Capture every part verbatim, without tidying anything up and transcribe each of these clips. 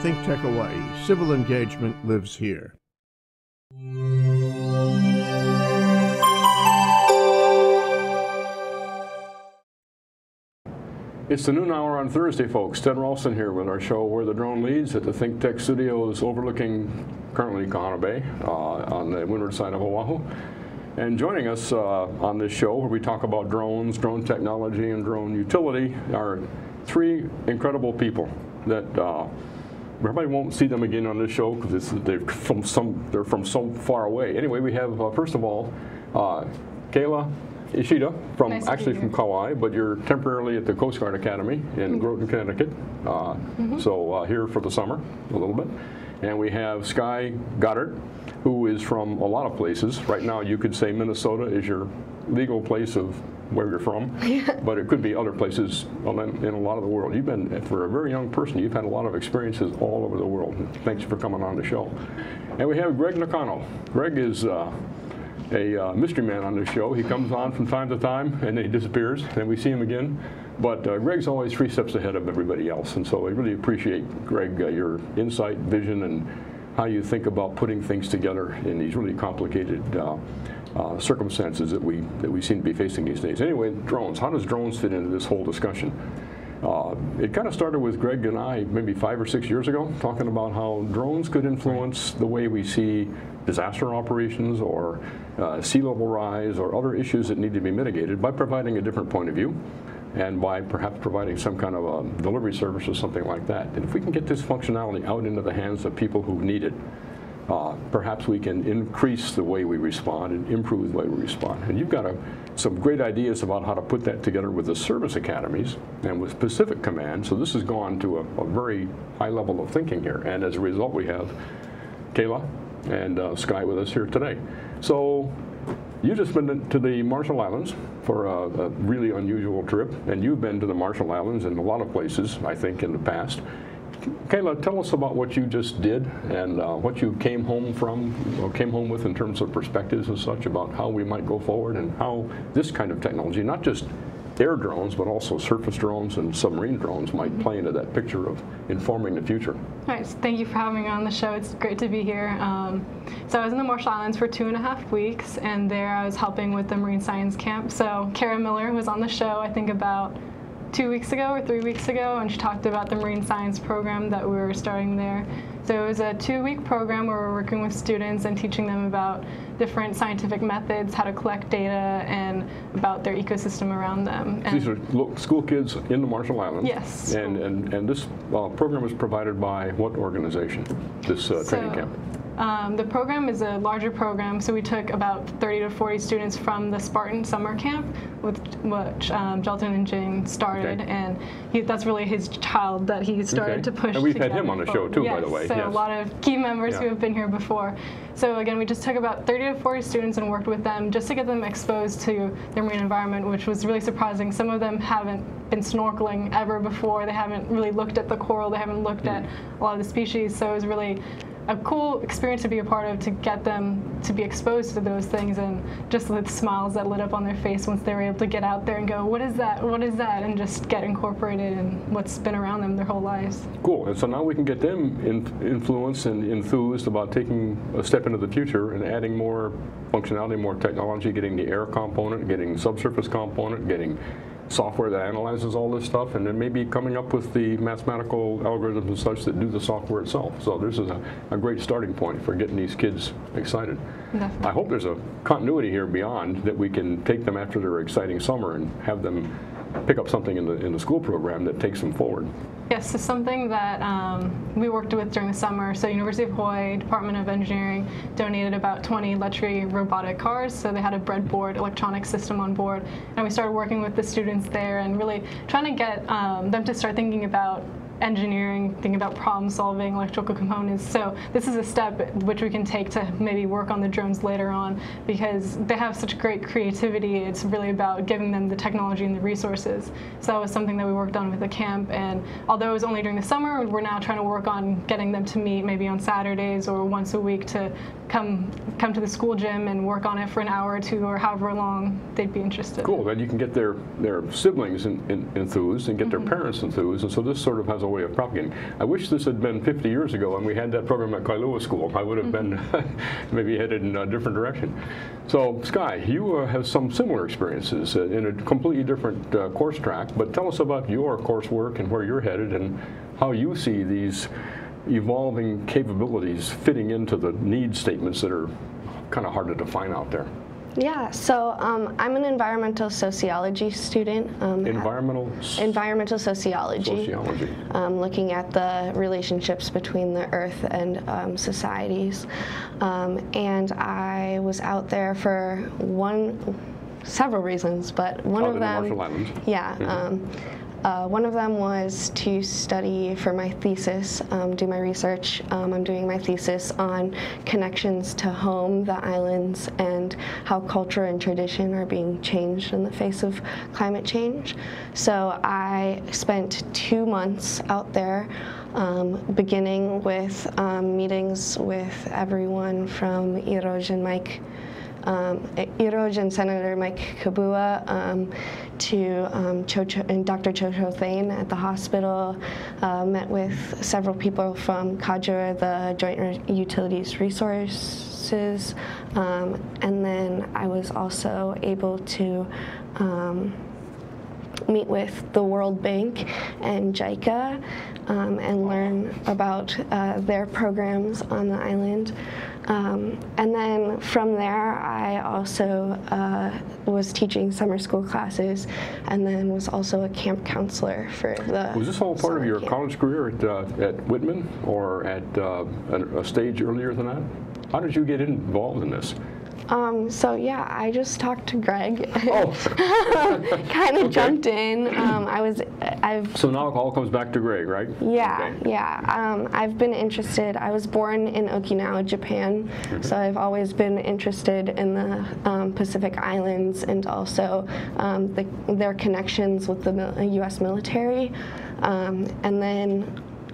ThinkTech Hawaii. Civil engagement lives here. It's the noon hour on Thursday, folks. Ted Ralston here with our show Where the Drone Leads at the ThinkTech Studios overlooking currently Kahana Bay uh, on the windward side of Oahu. And joining us uh, on this show where we talk about drones, drone technology, and drone utility are three incredible people that uh, everybody won't see them again on this show because they're from some they're from so far away. Anyway, we have uh, first of all uh, Kayla, Ishida, from nice actually from Kauai, but you're temporarily at the Coast Guard Academy in mm-hmm. Goedert, Connecticut. Uh, mm-hmm. So uh, here for the summer a little bit. And we have Skye Goedert, who is from a lot of places. Right now you could say Minnesota is your legal place of where you're from, yeah. but it could be other places in a lot of the world. You've been, for a very young person, you've had a lot of experiences all over the world. Thanks for coming on the show. And we have Gregg Nakano. Gregg is uh, a uh, mystery man on this show. He comes on from time to time and then he disappears and we see him again. But uh, Gregg's always three steps ahead of everybody else, and so I really appreciate, Gregg, uh, your insight, vision, and how you think about putting things together in these really complicated uh, uh, circumstances that we that we seem to be facing these days. Anyway, drones. How does drones fit into this whole discussion? Uh, it kind of started with Gregg and I maybe five or six years ago, talking about how drones could influence the way we see disaster operations or uh, sea level rise or other issues that need to be mitigated by providing a different point of view and by perhaps providing some kind of a delivery service or something like that. And if we can get this functionality out into the hands of people who need it, uh, perhaps we can increase the way we respond and improve the way we respond. And you've got a, some great ideas about how to put that together with the service academies and with Pacific Command. So this has gone to a, a very high level of thinking here. And as a result, we have Kayla and uh, Skye with us here today. So you've just been to the Marshall Islands for a, a really unusual trip, and you've been to the Marshall Islands in a lot of places, I think, in the past. Kayla, tell us about what you just did and uh, what you came home from, or came home with in terms of perspectives and such about how we might go forward and how this kind of technology, not just air drones, but also surface drones and submarine drones might play into that picture of informing the future. All right, so thank you for having me on the show. It's great to be here. Um, so I was in the Marshall Islands for two and a half weeks, and there I was helping with the Marine Science Camp. So Kara Miller was on the show, I think about two weeks ago or three weeks ago, and she talked about the Marine Science program that we were starting there. So it was a two-week program where we're working with students and teaching them about different scientific methods, how to collect data, and about their ecosystem around them. And these are school kids in the Marshall Islands? Yes. And, and, and this uh, program is provided by what organization, this uh, so, training camp? Um, the program is a larger program, so we took about thirty to forty students from the Spartan Summer Camp, with which um, Jelton and Jing started, okay. and he, that's really his child that he started okay. to push. And we've had him on the show too, yes, by the way. So yes. a lot of key members yeah. who have been here before. So again, we just took about thirty to forty students and worked with them just to get them exposed to the marine environment, which was really surprising. Some of them haven't been snorkeling ever before. They haven't really looked at the coral. They haven't looked mm. at a lot of the species. So it was really a cool experience to be a part of, to get them to be exposed to those things, and just the smiles that lit up on their face once they were able to get out there and go, what is that, what is that, and just get incorporated in what's been around them their whole lives. Cool, and so now we can get them in, influenced and enthused about taking a step into the future and adding more functionality, more technology, getting the air component, getting subsurface component, getting software that analyzes all this stuff, and then maybe coming up with the mathematical algorithms and such that do the software itself. So this is a, a great starting point for getting these kids excited. Definitely. I hope there's a continuity here beyond that we can take them after their exciting summer and have them pick up something in the in the school program that takes them forward. Yes, it's something that um, we worked with during the summer. So University of Hawaii Department of Engineering donated about twenty Letri robotic cars. So they had a breadboard electronic system on board. And we started working with the students there and really trying to get um, them to start thinking about engineering, thinking about problem solving, electrical components. So this is a step which we can take to maybe work on the drones later on, because they have such great creativity. It's really about giving them the technology and the resources. So that was something that we worked on with the camp, and although it was only during the summer, we're now trying to work on getting them to meet maybe on Saturdays or once a week to come come to the school gym and work on it for an hour or two or however long they'd be interested. Cool, then you can get their, their siblings in, in, enthused and get mm-hmm. their parents enthused, and so this sort of has a way of propagating. I wish this had been fifty years ago and we had that program at Kailua School. I would have been maybe headed in a different direction. So, Skye, you uh, have some similar experiences uh, in a completely different uh, course track, but tell us about your coursework and where you're headed and how you see these evolving capabilities fitting into the need statements that are kind of hard to define out there. Yeah, so um, I'm an environmental sociology student. Um, environmental? Environmental sociology. Sociology. Um, looking at the relationships between the earth and um, societies. Um, and I was out there for one, several reasons, but one out of them, in the Marshall Islands. yeah. Mm-hmm. um, Uh, one of them was to study for my thesis, um, do my research. Um, I'm doing my thesis on connections to home, the islands, and how culture and tradition are being changed in the face of climate change. So I spent two months out there, um, beginning with um, meetings with everyone from Erosion Mike Um, Erosion Senator Mike Kabua um, to um, Cho Cho and Doctor Cho Cho Thane at the hospital. Uh, met with several people from C A J R, the Joint Utilities Resources, um, and then I was also able to um, meet with the World Bank and JICA um, and learn about uh, their programs on the island. Um, and then from there, I also uh, was teaching summer school classes, and then was also a camp counselor for the. Was this all part of your camp. college career at uh, at Whitman, or at uh, a, a stage earlier than that? How did you get involved in this? Um, so yeah, I just talked to Gregg. Oh. kind of Okay. jumped in. Um, I was, I've. So now it all comes back to Gregg, right? Yeah, Okay. yeah. Um, I've been interested. I was born in Okinawa, Japan, Mm-hmm. so I've always been interested in the um, Pacific Islands and also um, the, their connections with the mil U S military. Um, and then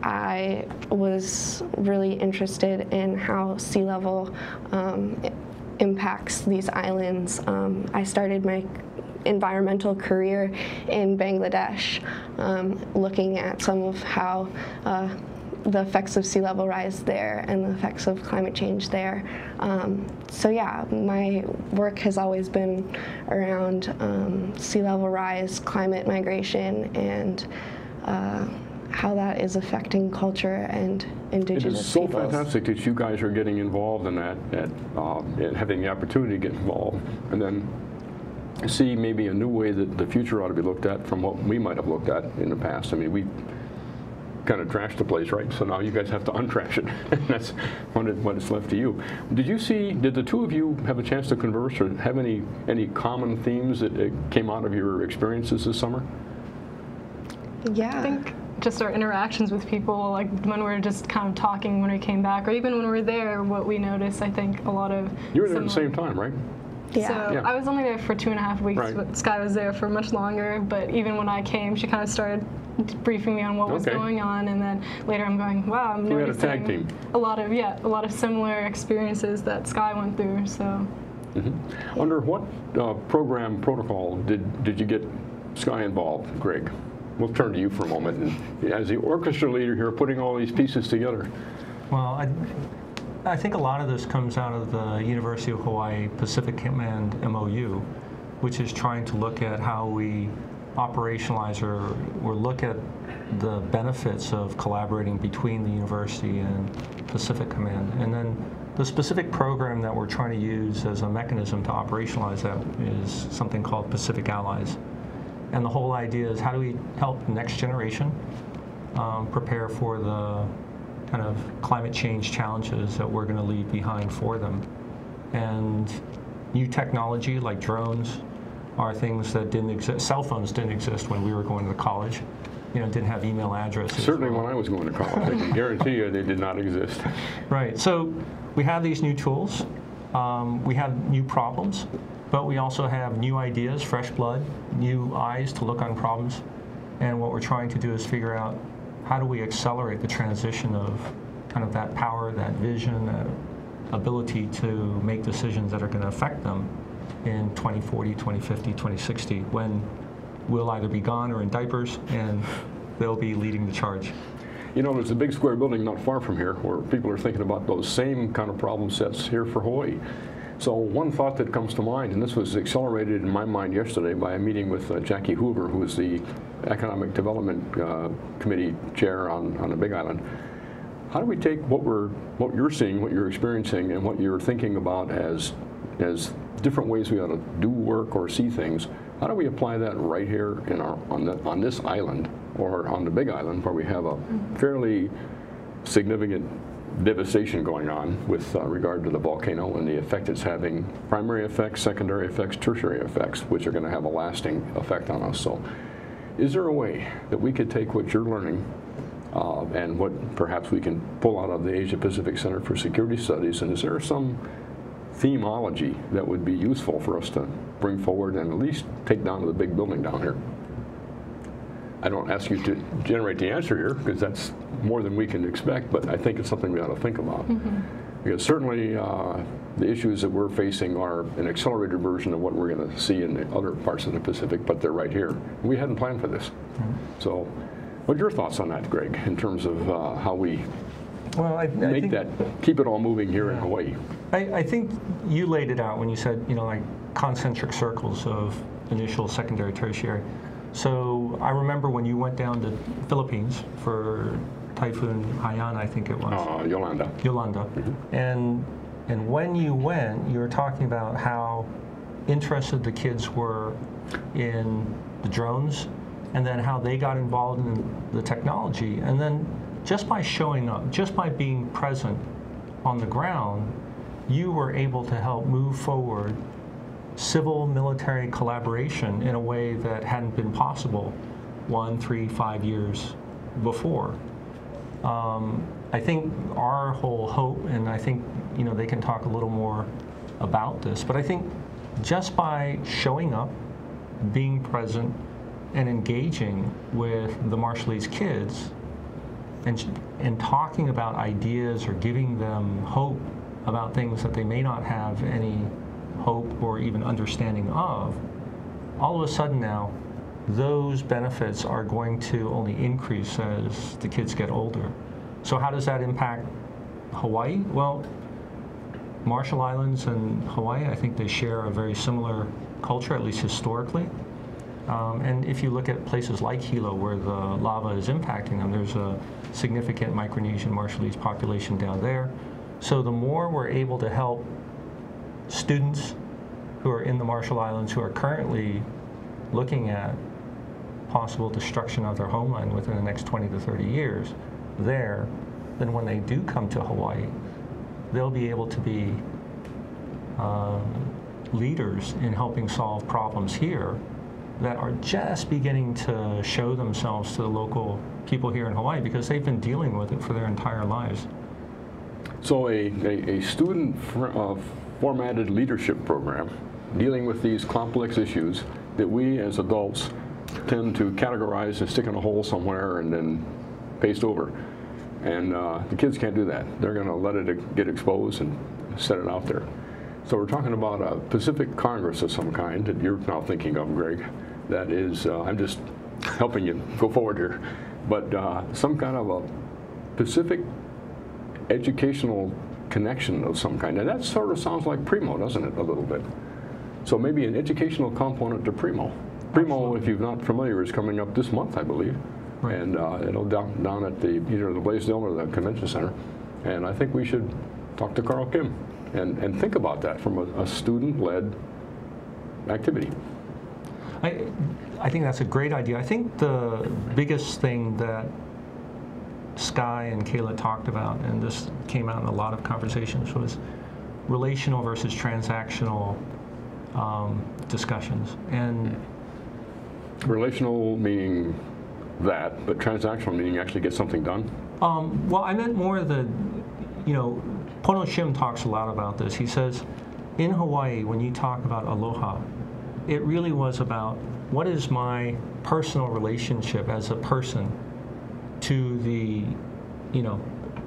I was really interested in how sea level um, impacts these islands. Um, I started my environmental career in Bangladesh, um, looking at some of how uh, the effects of sea level rise there and the effects of climate change there. Um, so yeah, my work has always been around um, sea level rise, climate migration, and uh, how that is affecting culture and indigenous It is so peoples. fantastic that you guys are getting involved in that, at, uh, and having the opportunity to get involved, and then see maybe a new way that the future ought to be looked at from what we might have looked at in the past. I mean, we kind of trashed the place, right? So now you guys have to untrash it. That's what, it, what is left to you. Did you see, did the two of you have a chance to converse or have any, any common themes that uh, came out of your experiences this summer? Yeah. I think just our interactions with people, like when we were just kind of talking when we came back, or even when we were there, what we noticed, I think a lot of You were there at the similar- same time, right? Yeah. So Yeah. I was only there for two and a half weeks, Right. but Skye was there for much longer. But even when I came, she kind of started briefing me on what was Okay. going on, and then later I'm going, wow, I'm So we had a noticing tag team. a lot of yeah, a lot of similar experiences that Skye went through. So Mm-hmm. Under what uh, program protocol did did you get Skye involved, Gregg? We'll turn to you for a moment. And as the orchestra leader here, putting all these pieces together. Well, I, I think a lot of this comes out of the University of Hawaii Pacific Command M O U, which is trying to look at how we operationalize or, or look at the benefits of collaborating between the university and Pacific Command. And then the specific program that we're trying to use as a mechanism to operationalize that is something called Pacific Allies. And the whole idea is how do we help the next generation um, prepare for the kind of climate change challenges that we're going to leave behind for them. And new technology like drones are things that didn't exist. Cell phones didn't exist when we were going to college. You know, didn't have email addresses. Certainly when I was going to college, I can guarantee you they did not exist. Right. So we have these new tools. Um, we have new problems, but we also have new ideas, fresh blood, new eyes to look on problems. And what we're trying to do is figure out how do we accelerate the transition of kind of that power, that vision, that ability to make decisions that are going to affect them in twenty forty, twenty fifty, twenty sixty, when we'll either be gone or in diapers, and they'll be leading the charge. You know, there's a big square building not far from here where people are thinking about those same kind of problem sets here for Hawaii. So one thought that comes to mind, and this was accelerated in my mind yesterday by a meeting with uh, Jackie Hoover, who is the Economic Development uh, Committee chair on, on the Big Island. How do we take what we're, what you're seeing, what you're experiencing, and what you're thinking about as, as different ways we ought to do work or see things? How do we apply that right here in our, on, the, on this island, or on the Big Island, where we have a fairly significant devastation going on with uh, regard to the volcano and the effect it's having, primary effects, secondary effects, tertiary effects, which are going to have a lasting effect on us. So is there a way that we could take what you're learning uh, and what perhaps we can pull out of the Asia Pacific Center for Security Studies, and is there some themology that would be useful for us to bring forward and at least take down to the big building down here? I don't ask you to generate the answer here, because that's more than we can expect, but I think it's something we ought to think about. Mm-hmm. Because certainly uh, the issues that we're facing are an accelerated version of what we're going to see in the other parts of the Pacific, but they're right here. We hadn't planned for this. Mm-hmm. So what are your thoughts on that, Greg, in terms of uh, how we well, I, I make think, that, keep it all moving here yeah. in Hawaii? I, I think you laid it out when you said, you know, like concentric circles of initial, secondary, tertiary. So I remember when you went down to Philippines for Typhoon Haiyan, I think it was. Uh, Yolanda. Yolanda. Mm-hmm. And and when you went, you were talking about how interested the kids were in the drones, and then how they got involved in the technology. And then just by showing up, just by being present on the ground, you were able to help move forward civil-military collaboration in a way that hadn't been possible one, three, five years before. Um, I think our whole hope, and I think you know they can talk a little more about this, but I think just by showing up, being present, and engaging with the Marshallese kids, and and talking about ideas or giving them hope about things that they may not have any hope or even understanding of, all of a sudden now, those benefits are going to only increase as the kids get older. So how does that impact Hawaii? Well, Marshall Islands and Hawaii, I think they share a very similar culture, at least historically. Um, and if you look at places like Hilo, where the lava is impacting them, there's a significant Micronesian Marshallese population down there. So the more we're able to help students who are in the Marshall Islands who are currently looking at possible destruction of their homeland within the next twenty to thirty years there, then when they do come to Hawaii, they'll be able to be uh, leaders in helping solve problems here that are just beginning to show themselves to the local people here in Hawaii, because they've been dealing with it for their entire lives. So a, a, a student for, uh, formatted leadership program dealing with these complex issues that we as adults tend to categorize and stick in a hole somewhere and then paste over. And uh, the kids can't do that. They're going to let it get exposed and set it out there. So we're talking about a Pacific Congress of some kind that you're now thinking of, Greg. That is, uh, I'm just helping you go forward here, but uh, some kind of a Pacific educational connection of some kind. Now that sort of sounds like Primo, doesn't it, a little bit? So maybe an educational component to Primo. Primo, Absolutely. If you're not familiar, is coming up this month, I believe. Right. And uh, it'll down, down at the either the Blaisdell or the Convention Center. And I think we should talk to Carl Kim and, and think about that from a, a student-led activity. I, I think that's a great idea. I think the biggest thing that Skye and Kayla talked about, and this came out in a lot of conversations, was relational versus transactional um, discussions. And relational meaning that, but transactional meaning actually get something done? Um, well, I meant more the, you know, Pono Shim talks a lot about this. He says, in Hawaii, when you talk about aloha, it really was about what is my personal relationship as a person to the, you know,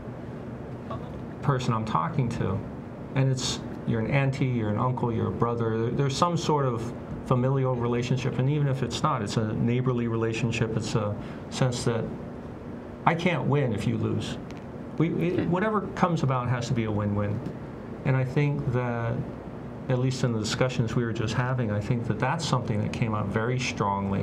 person I'm talking to. And it's, you're an auntie, you're an uncle, you're a brother. There's some sort of familial relationship, and even if it's not, it's a neighborly relationship. It's a sense that I can't win if you lose. We, it, whatever comes about has to be a win-win. And I think that, at least in the discussions we were just having, I think that that's something that came out very strongly,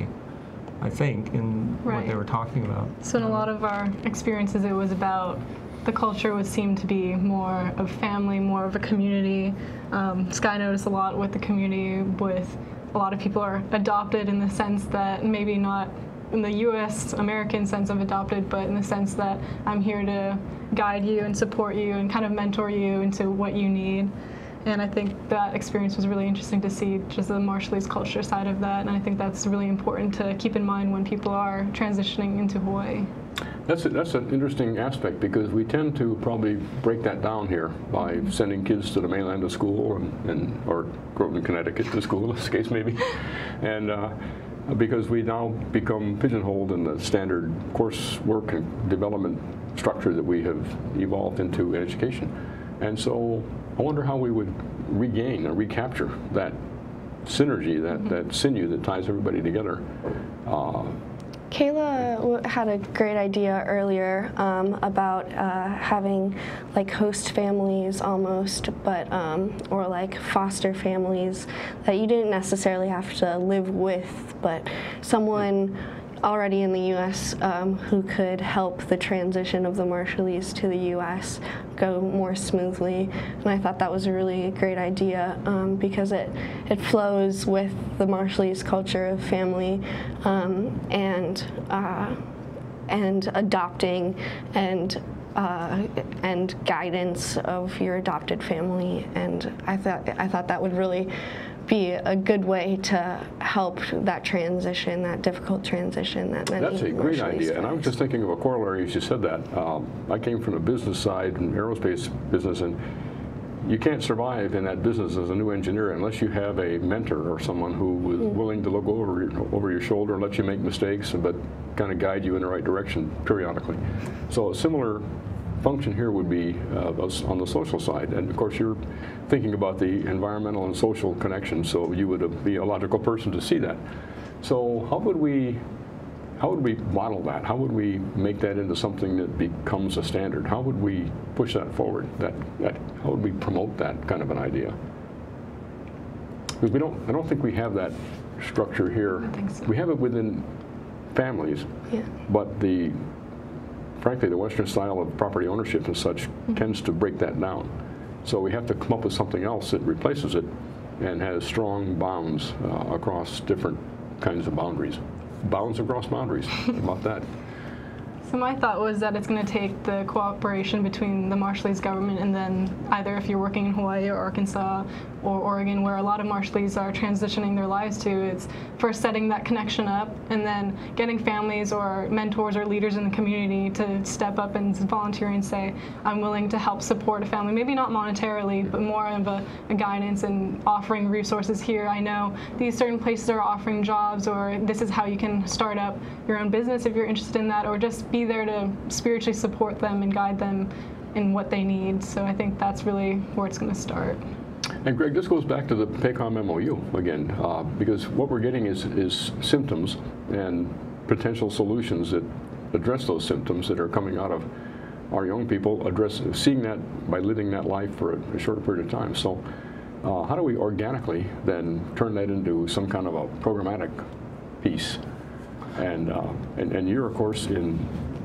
I think, in Right. what they were talking about. So in a lot of our experiences, it was about the culture was seemed to be more of family, more of a community. Um, Skye noticed a lot with the community, with a lot of people are adopted in the sense that maybe not in the U S American sense of adopted, but in the sense that I'm here to guide you and support you and kind of mentor you into what you need. And I think that experience was really interesting to see, just the Marshallese culture side of that. And I think that's really important to keep in mind when people are transitioning into Hawaii. That's a, that's an interesting aspect, because we tend to probably break that down here by sending kids to the mainland to school, and, and or Groton, Connecticut to school, in this case maybe, and uh, because we now become pigeonholed in the standard coursework and development structure that we have evolved into in education. And so I wonder how we would regain or recapture that synergy, that, mm-hmm. that sinew that ties everybody together. Uh, Kayla w- had a great idea earlier um, about uh, having like host families almost, but um, or like foster families that you didn't necessarily have to live with, but someone already in the U S um, who could help the transition of the Marshallese to the U S go more smoothly. And I thought that was a really great idea um, because it, it flows with the Marshallese culture of family um, and, uh, and adopting and Uh, and guidance of your adopted family, and I thought I thought that would really be a good way to help that transition, that difficult transition that many. That's a great idea, and I was just thinking of a corollary as you said that. Um, I came from the business side, and aerospace business, and you can't survive in that business as a new engineer unless you have a mentor or someone who is mm. willing to look over your, over your shoulder and let you make mistakes, but kind of guide you in the right direction periodically. So a similar function here would be uh, on the social side, and of course you're thinking about the environmental and social connection, so you would be a logical person to see that. So how would we how would we model that? How would we make that into something that becomes a standard? How would we push that forward? That, that how would we promote that kind of an idea? Because we don't I don't think we have that structure here. I think so. We have it within families, yeah. but the frankly, the Western style of property ownership and such mm-hmm. tends to break that down. So we have to come up with something else that replaces it and has strong bounds uh, across different kinds of boundaries. Bounds across boundaries. How about that? So my thought was that it's going to take the cooperation between the Marshallese government and then either if you're working in Hawaii or Arkansas or Oregon, where a lot of Marshallese are transitioning their lives to, it's first setting that connection up and then getting families or mentors or leaders in the community to step up and volunteer and say, I'm willing to help support a family, maybe not monetarily, but more of a, a guidance and offering resources here. I know these certain places are offering jobs, or this is how you can start up your own business if you're interested in that, or just be there to spiritually support them and guide them in what they need. So I think that's really where it's going to start. And Greg, this goes back to the PACOM M O U again, uh, because what we're getting is, is symptoms and potential solutions that address those symptoms that are coming out of our young people, address seeing that by living that life for a, a shorter period of time. So uh, how do we organically then turn that into some kind of a programmatic piece? And, uh, and, and you're, of course, in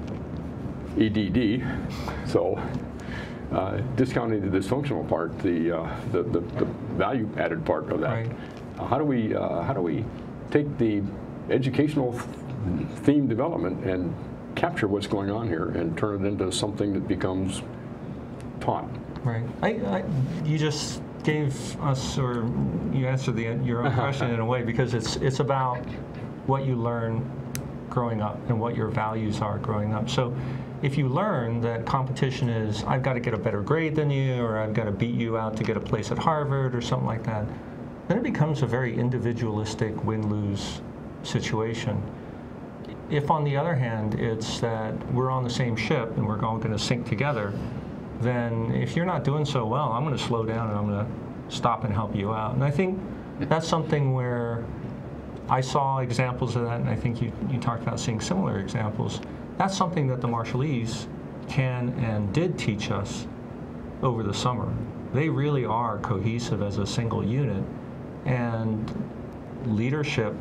E D D, so uh, discounting the dysfunctional part, the, uh, the, the, the value-added part of that. Right. Uh, how do we uh, how do we take the educational theme development and capture what's going on here and turn it into something that becomes taught? Right. I, I, you just gave us, or you answered the, your own question in a way, because it's it's about what you learn growing up and what your values are growing up. So if you learn that competition is, I've got to get a better grade than you, or I've got to beat you out to get a place at Harvard or something like that, then it becomes a very individualistic win-lose situation. If, on the other hand, it's that we're on the same ship and we're all going to sink together, then if you're not doing so well, I'm going to slow down and I'm going to stop and help you out. And I think that's something where I saw examples of that, and I think you, you talked about seeing similar examples. that's something that the Marshallese can and did teach us over the summer. They really are cohesive as a single unit, and leadership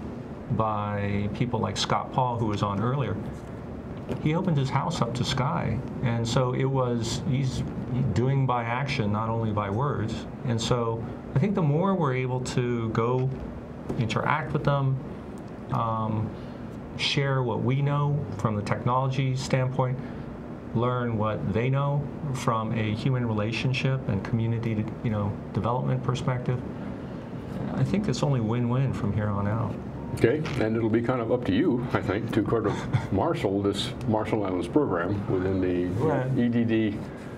by people like Scott Paul, who was on earlier, he opened his house up to Skye, and so it was, he's doing by action, not only by words. And so I think the more we're able to go interact with them, um, share what we know from the technology standpoint, learn what they know from a human relationship and community, you know, development perspective, I think it's only win-win from here on out. Okay, and it'll be kind of up to you, I think, to kind of marshal this Marshall Islands program within the Right. E D D.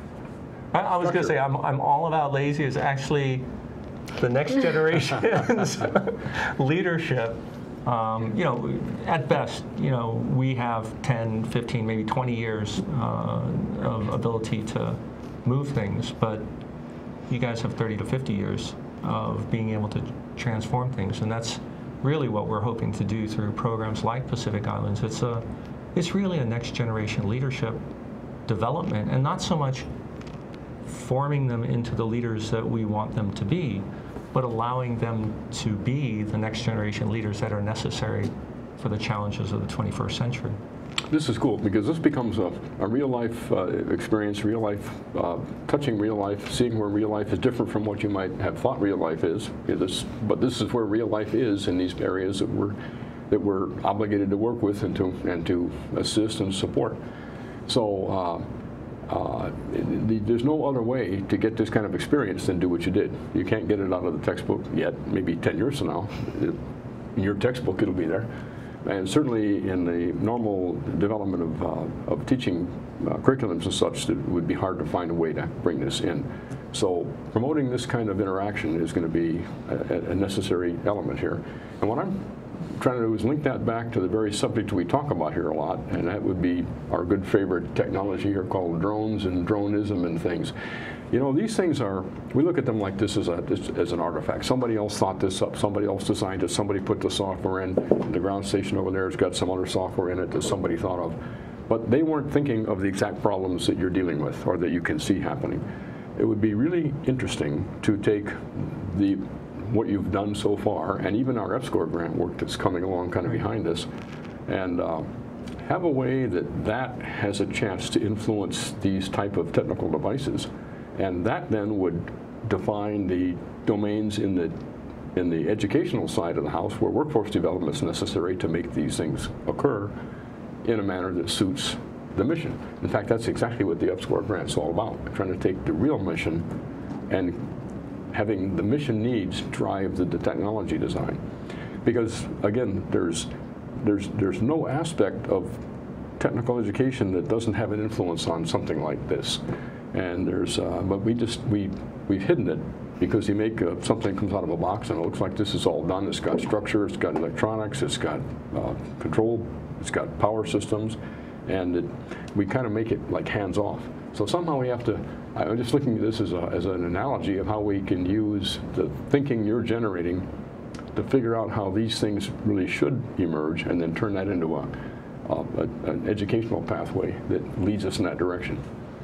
I, I was going to say, I'm, I'm all about lazy is actually the next generation's leadership. Um, you know, at best, you know, we have ten, fifteen, maybe twenty years uh, of ability to move things, but you guys have thirty to fifty years of being able to transform things, and that's really what we're hoping to do through programs like Pacific Islands. It's a, it's really a next generation leadership development, and not so much forming them into the leaders that we want them to be, but allowing them to be the next generation leaders that are necessary for the challenges of the twenty-first century. This is cool because this becomes a, a real life uh, experience, real life, uh, touching real life, seeing where real life is different from what you might have thought real life is. This, but this is where real life is in these areas that we're, that we're obligated to work with and to, and to assist and support. So uh, uh, the, there's no other way to get this kind of experience than do what you did. You can't get it out of the textbook yet, maybe ten years from now. In your textbook, it'll be there. And certainly in the normal development of, uh, of teaching uh, curriculums and such, it would be hard to find a way to bring this in. So promoting this kind of interaction is going to be a, a necessary element here. And what I'm trying to do is link that back to the very subject we talk about here a lot, and that would be our good favorite technology here called drones and dronism and things. You know, these things are, we look at them like this as, a, this, as an artifact. Somebody else thought this up, somebody else designed it, somebody put the software in. The ground station over there has got some other software in it that somebody thought of. But they weren't thinking of the exact problems that you're dealing with or that you can see happening. It would be really interesting to take the what you've done so far, and even our F SCORE grant work that's coming along kind of behind this, and uh, have a way that that has a chance to influence these type of technical devices. And that then would define the domains in the in the educational side of the house where workforce development is necessary to make these things occur in a manner that suits the mission. In fact, that's exactly what the F SCORE grant is all about, trying to take the real mission and having the mission needs drive the, the technology design. Because again, there's, there's, there's no aspect of technical education that doesn't have an influence on something like this. And there's, uh, but we just, we, we've hidden it because you make uh, something that comes out of a box and it looks like this is all done. It's got structure, it's got electronics, it's got uh, control, it's got power systems, and it, we kind of make it like hands off. So somehow we have to, I'm just looking at this as, a, as an analogy of how we can use the thinking you're generating to figure out how these things really should emerge and then turn that into a, a, a, an educational pathway that leads us in that direction.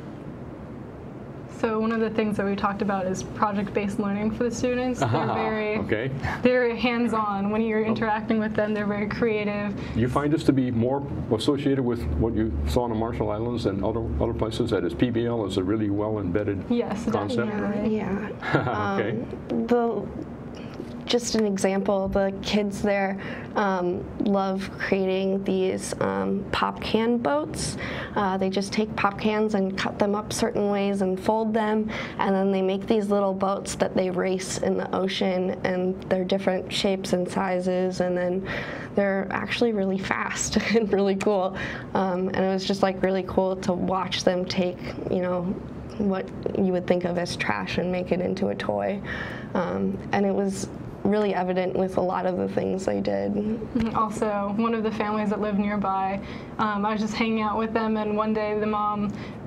So one of the things that we talked about is project-based learning for the students. Uh-huh. They're very, okay. they're hands-on. When you're interacting with them, they're very creative. You find this to be more associated with what you saw in the Marshall Islands and other other places? That is, P B L is a really well-embedded yes, concept? definitely. Yeah. Okay. Um, the, just an example, the kids there um, love creating these um, pop can boats. Uh, they just take pop cans and cut them up certain ways and fold them, and then they make these little boats that they race in the ocean, and they're different shapes and sizes, and then they're actually really fast and really cool. Um, and it was just like really cool to watch them take, you know, what you would think of as trash and make it into a toy. Um, and it was really evident with a lot of the things they did. Also, one of the families that lived nearby, um, I was just hanging out with them, and one day the mom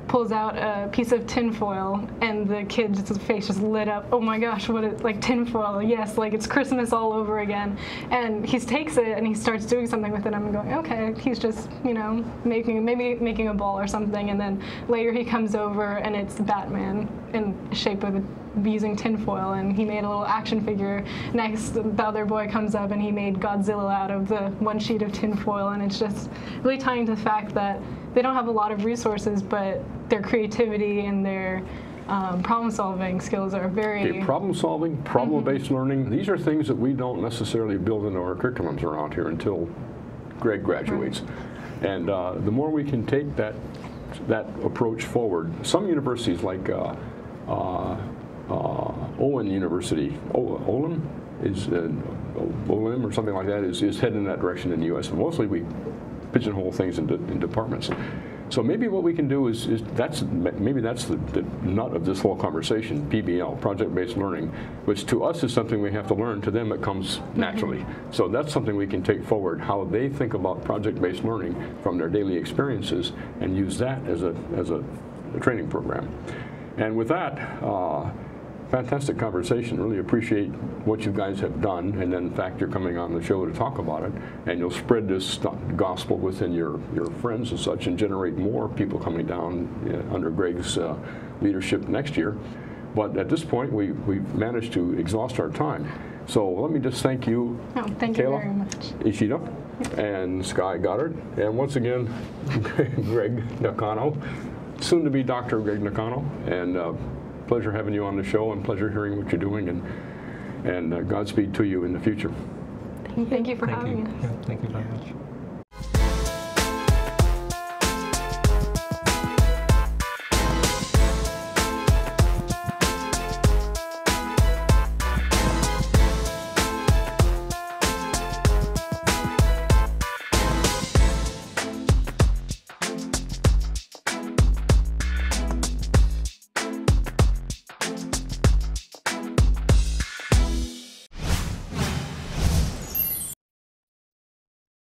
pulls out a piece of tinfoil, and the kid's face just lit up. Oh my gosh, what is, like tinfoil, yes, like it's Christmas all over again. And he takes it and he starts doing something with it. I'm going, okay, he's just, you know, making, maybe making a ball or something. And then later he comes over and it's Batman in shape of a, using tinfoil, and he made a little action figure. Next, the other boy comes up and he made Godzilla out of the one sheet of tinfoil, and it's just really tying to the fact that they don't have a lot of resources, but their creativity and their um, problem-solving skills are very... Okay, problem-solving, problem-based mm-hmm. learning, these are things that we don't necessarily build into our curriculums around here until Gregg graduates. Right. And uh, the more we can take that, that approach forward, some universities like uh, uh, uh, Owen University, o Olin is uh, Olin or something like that is, is heading in that direction in the U S And mostly we pigeonhole things into in departments. So maybe what we can do is, is that's maybe that's the, the nut of this whole conversation, P B L, project-based learning, which to us is something we have to learn. To them it comes naturally. Mm-hmm. So that's something we can take forward, how they think about project-based learning from their daily experiences, and use that as a, as a, a training program. And with that, uh, fantastic conversation. Really appreciate what you guys have done, and then in fact you're coming on the show to talk about it, and you'll spread this gospel within your, your friends and such, and generate more people coming down uh, under Gregg's uh, leadership next year. But at this point, we, we've managed to exhaust our time. So let me just thank you, oh, thank Kayla, you very much. Ishida, and Skye Goedert, and once again, Gregg Nakano, soon to be Doctor Gregg Nakano, and uh, pleasure having you on the show, and pleasure hearing what you're doing, and and uh, Godspeed to you in the future. Thank you for thank having you. us. Yeah, thank you very much.